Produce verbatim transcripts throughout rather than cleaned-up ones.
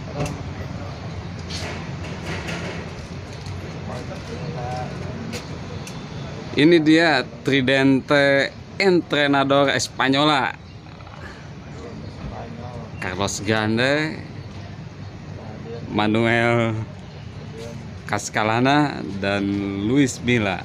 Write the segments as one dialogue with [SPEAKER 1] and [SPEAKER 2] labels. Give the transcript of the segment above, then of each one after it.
[SPEAKER 1] Ini dia Tridente Entrenador Española, Carlos Grande, Manuel Cascalana, dan Luis Milla.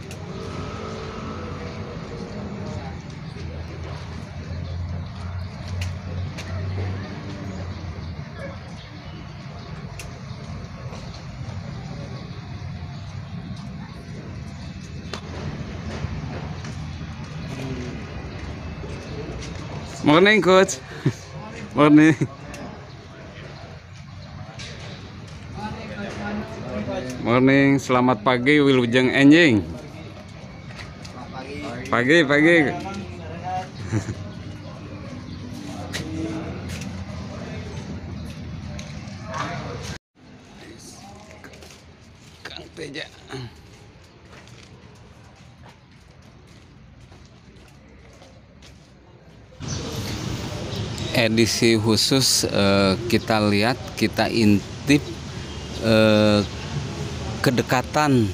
[SPEAKER 1] Morning, coach. Morning. Morning, selamat pagi Wilujeng Enjing. Pagi, pagi. Kang Teja. Edisi khusus eh, kita lihat, kita intip eh, kedekatan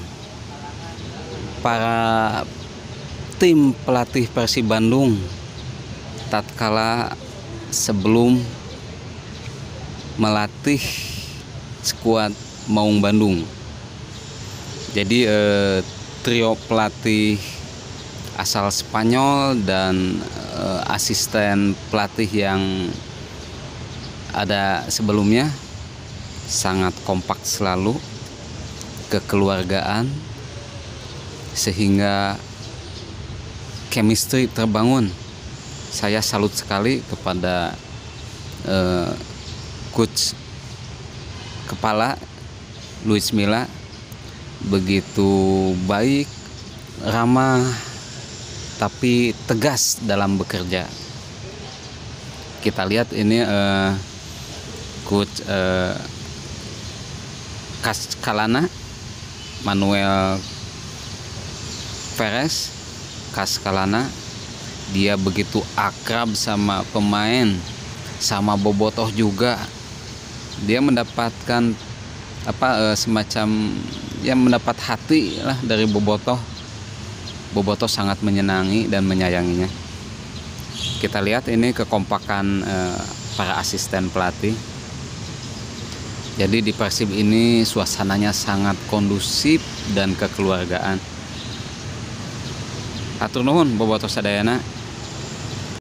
[SPEAKER 1] para tim pelatih Persib Bandung tatkala sebelum melatih skuad Maung Bandung. Jadi eh, trio pelatih asal Spanyol dan uh, asisten pelatih yang ada sebelumnya sangat kompak selalu, kekeluargaan, sehingga chemistry terbangun. Saya salut sekali kepada uh, coach kepala Luis Milla, begitu baik, ramah, tapi tegas dalam bekerja. Kita lihat ini uh, coach uh, Cascalana, Manuel Perez Cascalana, dia begitu akrab sama pemain, sama bobotoh juga. Dia mendapatkan apa uh, semacam ya mendapat hati lah dari bobotoh. Bobotoh sangat menyenangi dan menyayanginya. Kita lihat ini kekompakan eh, para asisten pelatih. Jadi di Persib ini suasananya sangat kondusif dan kekeluargaan. Atur nuhun bobotoh sadayana.